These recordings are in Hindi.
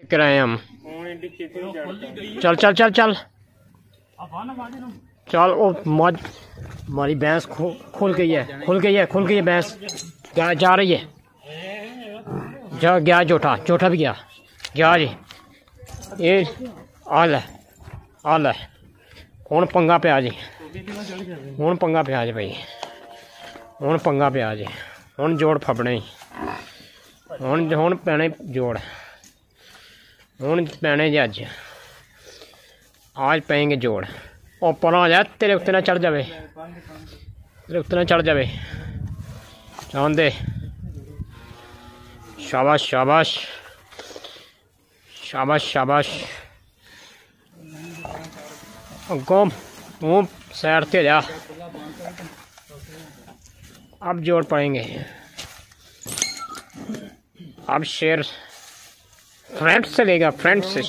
के रहे हैं हम। चल चल चल चल चल। ओ मौज, हमारी भैंस खुल गई है, खुल गई है, खुल गई है भैंस। जा रही है, जा गया जोटा, जोटा भी गया, गया जी। ये आल है हूँ पंगा पे जी, हूँ पंगा पे जी भाई, हूँ पंगा पे जी। हूँ जोड़ फबने, हूँ पैने जोड़, हूँ पैने जी अज, आज पेंगे जोड़। ओ परा आ जा, तेरे उत्ते ना चढ़ जावे, तेरे उत्ते ना चढ़ जावे। जान दे, शाबाश शाबाश शाबाश शाबाश। अगो तू सैर से जा, अब जोड़ पड़ेंगे। अब शेर फ्रंट से लेगा, फ्रंट से।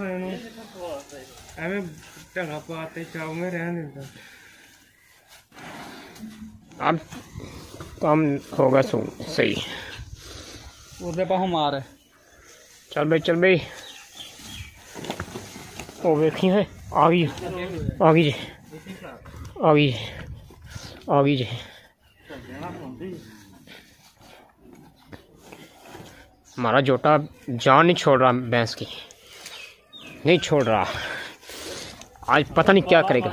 अब काम होगा सही। उधर पाहु मार है। चल भाई, चल भाई। ओ वेखी है, आ गई, आ गई जी, आ गई, आ गई जी। हमारा जोटा जान नहीं छोड़ रहा, भैंस की नहीं छोड़ रहा। आज पता नहीं क्या करेगा।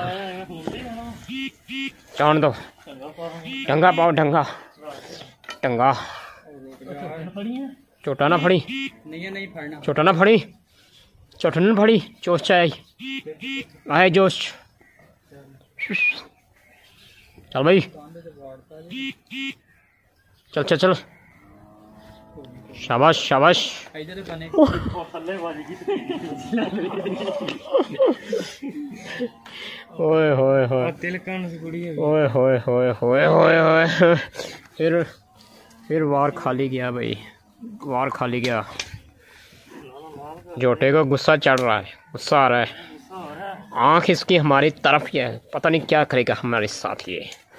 जान दो, ढंगा पाओ, ढंगा ढंगा। चोटा ना फड़ी, चोटा ना फड़ी, चोटा ना फड़ी। जोश चाहे आए, जोश। चल भाई, चल चल चल। शाबाश शाबाश। ओए होए होए, ओए होए होए होए होए होए। फिर वार खाली गया भाई, वार खाली गया। जोटे को गुस्सा चढ़ रहा है, गुस्सा आ रहा है। आँख इसकी हमारी तरफ ही है, पता नहीं क्या करेगा हमारे साथ ये।